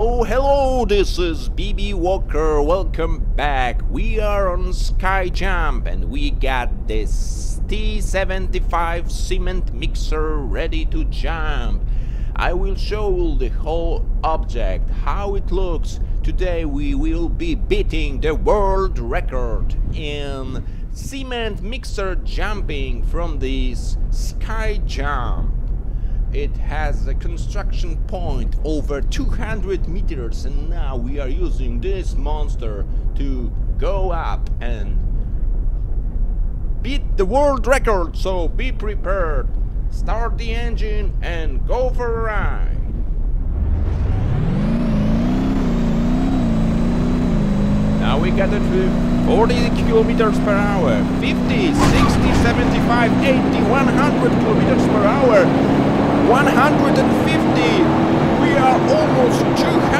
Oh, hello, this is BB Walker. Welcome back. We are on Sky Jump and we got this T75 cement mixer ready to jump. I will show the whole object, how it looks. Today we will be beating the world record in cement mixer jumping from this Sky Jump. It has a construction point over 200 meters, and now we are using this monster to go up and beat the world record, so be prepared. Start the engine and go for a ride. Now we got it to 40 kilometers per hour, 50, 60, 75, 80, 100 kilometers per hour. 150, we are almost 200